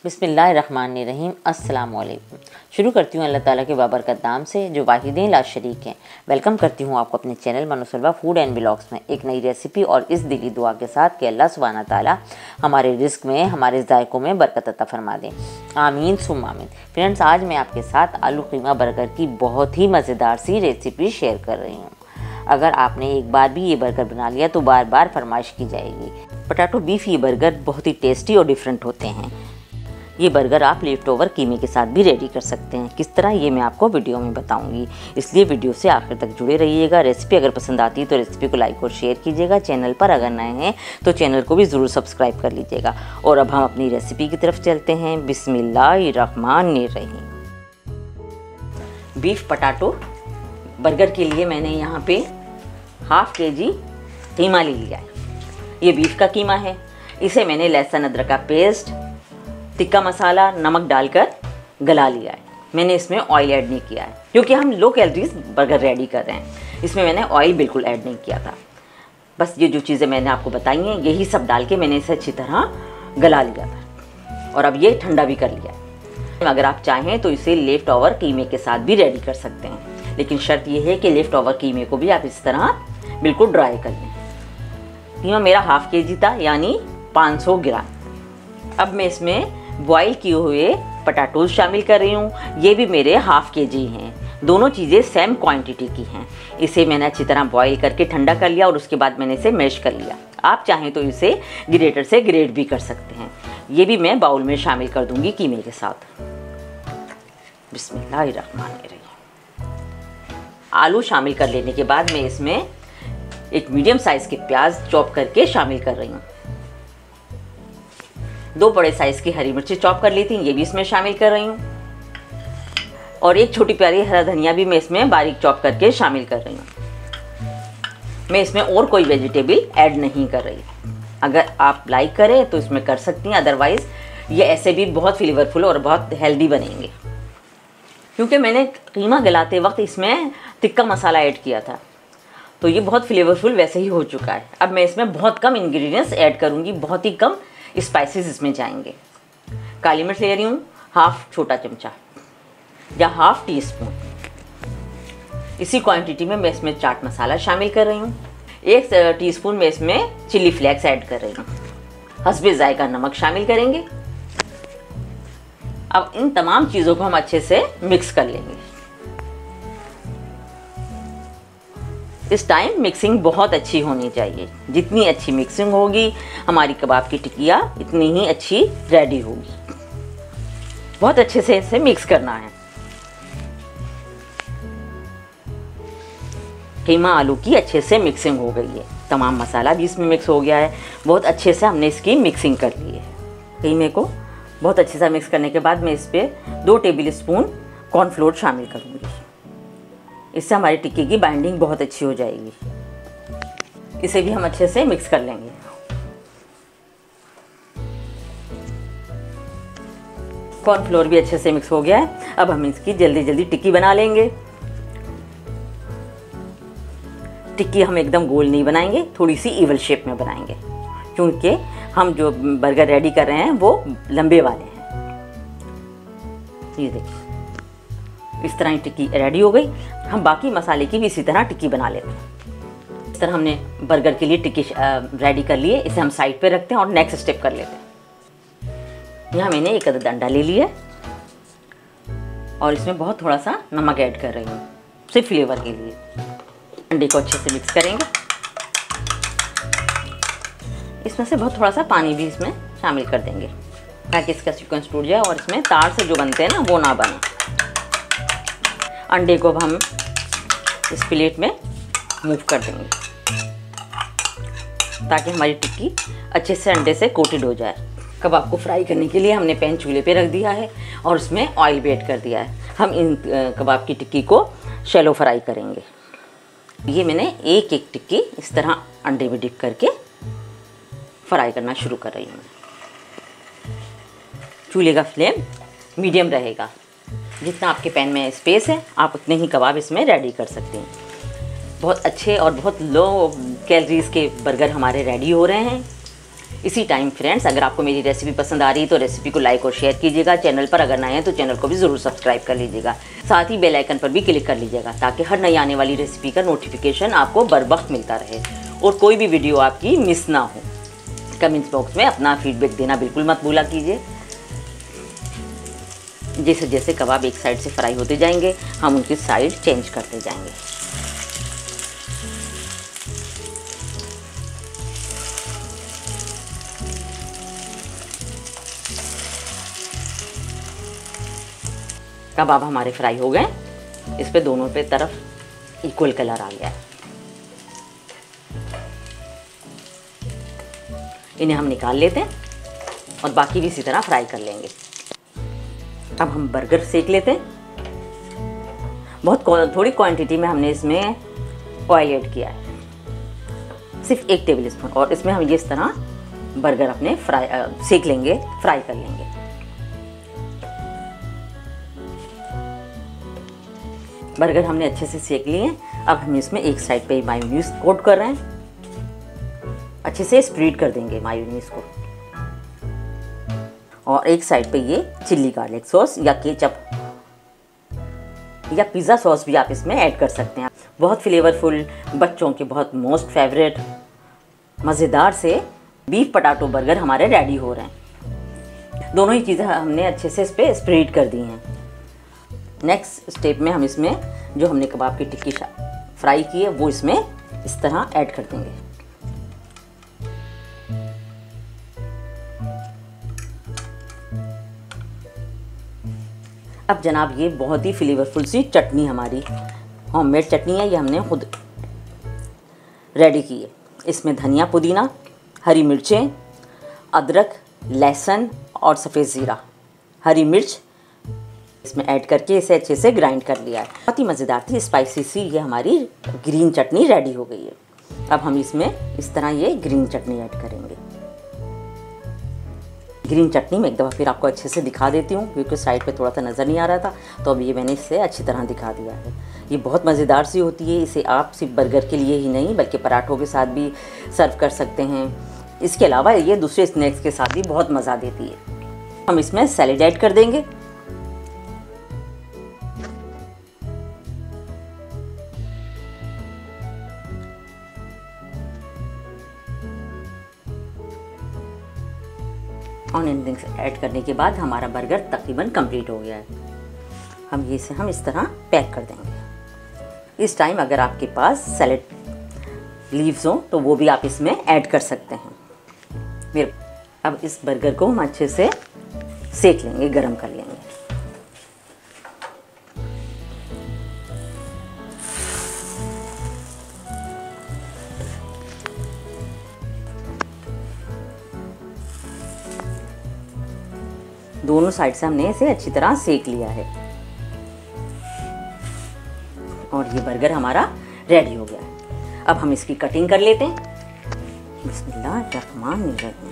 बिस्मिल्लाहिर्रहमानिर्रहीम। अस्सलाम वालेकुम। शुरू करती हूँ अल्लाह ताला के बाबरकत नाम से जो वाहिदें ला शरीक हैं। वेलकम करती हूँ आपको अपने channel Manosalwa food and blogs में एक नई रेसिपी और इस दिली दुआ के साथ कि अल्लाह सुब्हाना ताला हमारे रिस्क में, हमारे जायकों में बरकत अता फरमा दें। आमीन सुम्मा आमीन। फ्रेंड्स, आज मैं आपके साथ आलू कीमा बर्गर की बहुत ही मज़ेदार सी रेसिपी शेयर कर रही हूँ। अगर आपने एक बार भी ये बर्गर बना लिया तो बार बार फरमाइश की जाएगी। पोटैटो बीफ ये बर्गर बहुत ही टेस्टी और डिफरेंट होते हैं। ये बर्गर आप लेफ्ट ओवर कीमे के साथ भी रेडी कर सकते हैं। किस तरह ये मैं आपको वीडियो में बताऊंगी, इसलिए वीडियो से आखिर तक जुड़े रहिएगा। रेसिपी अगर पसंद आती है तो रेसिपी को लाइक और शेयर कीजिएगा। चैनल पर अगर नए हैं तो चैनल को भी ज़रूर सब्सक्राइब कर लीजिएगा। और अब हम अपनी रेसिपी की तरफ चलते हैं। बिस्मिल्लाहिर्रहमानिर्रहीम। बीफ पोटैटो बर्गर के लिए मैंने यहाँ पे हाफ केजी कीमा ले लिया है। ये बीफ का कीमा है। इसे मैंने लहसुन अदरक का पेस्ट, टिक्का मसाला, नमक डालकर गला लिया है। मैंने इसमें ऑयल ऐड नहीं किया है क्योंकि हम लो कैलोरीज बर्गर रेडी कर रहे हैं। इसमें मैंने ऑयल बिल्कुल ऐड नहीं किया था। बस ये जो चीज़ें मैंने आपको बताई हैं यही सब डाल के मैंने इसे अच्छी तरह गला लिया था और अब ये ठंडा भी कर लिया है। अगर आप चाहें तो इसे लेफ्ट ओवर कीमे के साथ भी रेडी कर सकते हैं, लेकिन शर्त यह है कि लेफ्ट ओवर कीमे को भी आप इस तरह बिल्कुल ड्राई कर लें। कीमा मेरा हाफ केजी था यानी 500 ग्राम। अब मैं इसमें बॉईल किए हुए पोटैटोज शामिल कर रही हूँ। ये भी मेरे हाफ केजी हैं। दोनों चीज़ें सेम क्वांटिटी की हैं। इसे मैंने अच्छी तरह बॉईल करके ठंडा कर लिया और उसके बाद मैंने इसे मैश कर लिया। आप चाहें तो इसे ग्रेटर से ग्रेट भी कर सकते हैं। ये भी मैं बाउल में शामिल कर दूंगी कीमे के साथ। बिस्मिल्लाहिर्रहमानिर्रहीम। आलू शामिल कर लेने के बाद मैं इसमें एक मीडियम साइज़ के प्याज चॉप करके शामिल कर रही हूँ। 2 बड़े साइज़ की हरी मिर्ची चॉप कर ली थी, ये भी इसमें शामिल कर रही हूँ। और एक छोटी प्यारी हरा धनिया भी मैं इसमें बारीक चॉप करके शामिल कर रही हूँ। मैं इसमें और कोई वेजिटेबल ऐड नहीं कर रही। अगर आप लाइक करें तो इसमें कर सकती हैं, अदरवाइज़ ये ऐसे भी बहुत फ्लेवरफुल और बहुत हेल्दी बनेंगे। क्योंकि मैंने कीमा गलाते वक्त इसमें टिक्का मसाला ऐड किया था तो ये बहुत फ्लेवरफुल वैसे ही हो चुका है। अब मैं इसमें बहुत कम इंग्रेडिएंट्स ऐड करूँगी, बहुत ही कम स्पाइसेस इसमें जाएंगे। काली मिर्च ले रही हूँ हाफ छोटा चमचा या हाफ टी स्पून। इसी क्वांटिटी में मैं इसमें चाट मसाला शामिल कर रही हूँ। 1 टीस्पून में इसमें चिली फ्लेक्स ऐड कर रही हूँ। हस्बे जायका नमक शामिल करेंगे। अब इन तमाम चीज़ों को हम अच्छे से मिक्स कर लेंगे। इस टाइम मिक्सिंग बहुत अच्छी होनी चाहिए। जितनी अच्छी मिक्सिंग होगी हमारी कबाब की टिकिया इतनी ही अच्छी रेडी होगी। बहुत अच्छे से इसे मिक्स करना है। कीमा आलू की अच्छे से मिक्सिंग हो गई है। तमाम मसाला भी इसमें मिक्स हो गया है। बहुत अच्छे से हमने इसकी मिक्सिंग कर ली है। कीमे को बहुत अच्छे से मिक्स करने के बाद मैं इस पर 2 टेबल स्पून कॉर्नफ्लोर शामिल करूँगी। इससे हमारी टिक्की की बाइंडिंग बहुत अच्छी हो जाएगी। इसे भी हम अच्छे से मिक्स कर लेंगे। कॉर्नफ्लोर भी अच्छे से मिक्स हो गया है। अब हम इसकी जल्दी जल्दी टिक्की बना लेंगे। टिक्की हम एकदम गोल नहीं बनाएंगे, थोड़ी सी इवल शेप में बनाएंगे क्योंकि हम जो बर्गर रेडी कर रहे हैं वो लंबे वाले हैं। ये देखिए इस तरह की टिक्की रेडी हो गई। हम बाकी मसाले की भी इसी तरह टिक्की बना लेते हैं। इस तरह हमने बर्गर के लिए टिक्की रेडी कर लिए। इसे हम साइड पे रखते हैं और नेक्स्ट स्टेप कर लेते हैं। यहाँ मैंने 1 अदद अंडा ले लिया और इसमें बहुत थोड़ा सा नमक ऐड कर रही हूँ सिर्फ फ्लेवर के लिए। अंडे को अच्छे से मिक्स करेंगे। इसमें से बहुत थोड़ा सा पानी भी इसमें शामिल कर देंगे ताकि इसका सीक्वेंस टूट जाए और इसमें तार से जो बनते हैं ना वो ना बने। अंडे को अब हम इस प्लेट में मूव कर देंगे ताकि हमारी टिक्की अच्छे से अंडे से कोटेड हो जाए। कबाब को फ्राई करने के लिए हमने पैन चूल्हे पे रख दिया है और उसमें ऑयल भी ऐड कर दिया है। हम इन कबाब की टिक्की को शैलो फ्राई करेंगे। ये मैंने एक टिक्की इस तरह अंडे में डिप करके फ्राई करना शुरू कर रही हूँ। चूल्हे का फ्लेम मीडियम रहेगा। जितना आपके पैन में स्पेस है आप उतने ही कबाब इसमें रेडी कर सकते हैं। बहुत अच्छे और बहुत लो कैलोरीज के बर्गर हमारे रेडी हो रहे हैं। इसी टाइम फ्रेंड्स, अगर आपको मेरी रेसिपी पसंद आ रही है तो रेसिपी को लाइक और शेयर कीजिएगा। चैनल पर अगर नए हैं तो चैनल को भी ज़रूर सब्सक्राइब कर लीजिएगा। साथ ही बेल आइकन पर भी क्लिक कर लीजिएगा ताकि हर नई आने वाली रेसिपी का नोटिफिकेशन आपको बर वक्त मिलता रहे और कोई भी वीडियो आपकी मिस ना हो। कमेंट्स बॉक्स में अपना फीडबैक देना बिल्कुल मत भूला कीजिए। जैसे जैसे कबाब एक साइड से फ्राई होते जाएंगे, हम उनकी साइड चेंज करते जाएंगे। कबाब हमारे फ्राई हो गए, इस पे दोनों पे तरफ इक्वल कलर आ गया है। इन्हें हम निकाल लेते हैं और बाकी भी इसी तरह फ्राई कर लेंगे। अब हम बर्गर सेक लेते हैं। बहुत थोड़ी क्वांटिटी में हमने इसमें ऑयल ऐड किया है, सिर्फ 1 टेबल स्पून, और इसमें हम ये इस तरह बर्गर अपने सेक लेंगे, फ्राई कर लेंगे। बर्गर हमने अच्छे से सेक लिए हैं। अब हम इसमें एक साइड पे मायोनीज कोट कर रहे हैं, अच्छे से स्प्रेड कर देंगे मायोनीज को, और एक साइड पे ये चिल्ली गार्लिक सॉस या केचप या पिज़्ज़ा सॉस भी आप इसमें ऐड कर सकते हैं। बहुत फ्लेवरफुल, बच्चों के बहुत मोस्ट फेवरेट मज़ेदार से बीफ पटाटो बर्गर हमारे रेडी हो रहे हैं। दोनों ही चीज़ें हमने अच्छे से इस पर स्प्रेड कर दी हैं। नेक्स्ट स्टेप में हम इसमें जो हमने कबाब की टिक्की फ्राई की है वो इसमें इस तरह ऐड कर देंगे। अब जनाब ये बहुत ही फ्लेवरफुल सी चटनी हमारी होममेड चटनी है, ये हमने खुद रेडी की है। इसमें धनिया, पुदीना, हरी मिर्चें, अदरक, लहसुन और सफ़ेद ज़ीरा, हरी मिर्च इसमें ऐड करके इसे अच्छे से ग्राइंड कर लिया है। बहुत ही मज़ेदार थी, स्पाइसी सी ये हमारी ग्रीन चटनी रेडी हो गई है। अब हम इसमें इस तरह ये ग्रीन चटनी ऐड करेंगे। ग्रीन चटनी में एक दफ़ा फिर आपको अच्छे से दिखा देती हूँ, क्योंकि साइड पे थोड़ा सा नज़र नहीं आ रहा था, तो अब ये मैंने इससे अच्छी तरह दिखा दिया है। ये बहुत मज़ेदार सी होती है। इसे आप सिर्फ बर्गर के लिए ही नहीं बल्कि पराठों के साथ भी सर्व कर सकते हैं। इसके अलावा ये दूसरे स्नैक्स के साथ भी बहुत मज़ा देती है। हम इसमें सैलेड ऐड कर देंगे। ऑनियन रिंग्स ऐड करने के बाद हमारा बर्गर तकरीबन कंप्लीट हो गया है। हम इस तरह पैक कर देंगे। इस टाइम अगर आपके पास सैलेड लीव्स हो तो वो भी आप इसमें ऐड कर सकते हैं। अब इस बर्गर को हम अच्छे से सेक लेंगे, गरम कर लेंगे। दोनों साइड से हमने इसे अच्छी तरह सेक लिया है और ये बर्गर हमारा रेडी हो गया है। अब हम इसकी कटिंग कर लेते हैं। बिस्मिल्लाहिर्रहमानिर्रहीम।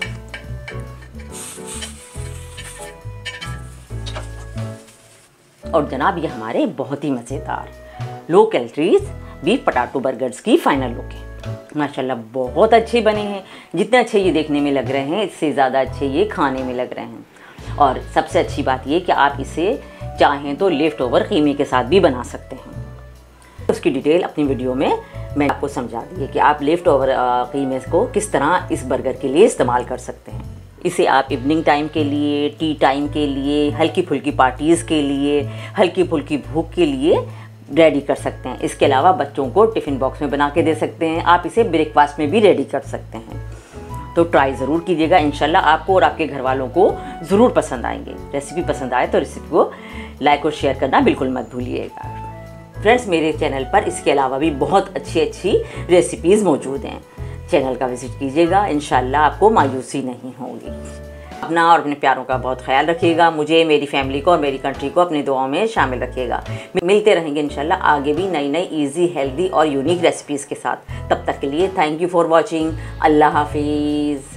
और जनाब ये हमारे बहुत ही मज़ेदार low calories beef potato burgers की फाइनल लुक है। माशाल्लाह बहुत अच्छे बने हैं। जितने अच्छे ये देखने में लग रहे हैं, इससे ज़्यादा अच्छे ये खाने में लग रहे हैं। और सबसे अच्छी बात ये कि आप इसे चाहें तो लेफ़्ट ओवर कीमे के साथ भी बना सकते हैं। उसकी डिटेल अपनी वीडियो में मैंने आपको समझा दी है कि आप लेफ़्ट ओवर कीमे को किस तरह इस बर्गर के लिए इस्तेमाल कर सकते हैं। इसे आप इवनिंग टाइम के लिए, टी टाइम के लिए, हल्की फुल्की पार्टीज़ के लिए, हल्की फुल्की भूख के लिए रेडी कर सकते हैं। इसके अलावा बच्चों को टिफ़िन बॉक्स में बना के दे सकते हैं। आप इसे ब्रेकफास्ट में भी रेडी कर सकते हैं। तो ट्राई ज़रूर कीजिएगा, इंशाल्लाह आपको और आपके घर वालों को ज़रूर पसंद आएंगे। रेसिपी पसंद आए तो रेसिपी को लाइक और शेयर करना बिल्कुल मत भूलिएगा। फ्रेंड्स, मेरे चैनल पर इसके अलावा भी बहुत अच्छी रेसिपीज़ मौजूद हैं। चैनल का विजिट कीजिएगा, इंशाल्लाह आपको मायूसी नहीं होगी। अपना और अपने प्यारों का बहुत ख्याल रखिएगा। मुझे, मेरी फैमिली को और मेरी कंट्री को अपनी दुआओं में शामिल रखिएगा। मिलते रहेंगे इंशाल्लाह आगे भी नई ईजी, हेल्दी और यूनिक रेसिपीज़ के साथ। तब तक के लिए थैंक यू फॉर वॉचिंग। अल्लाह हाफिज़।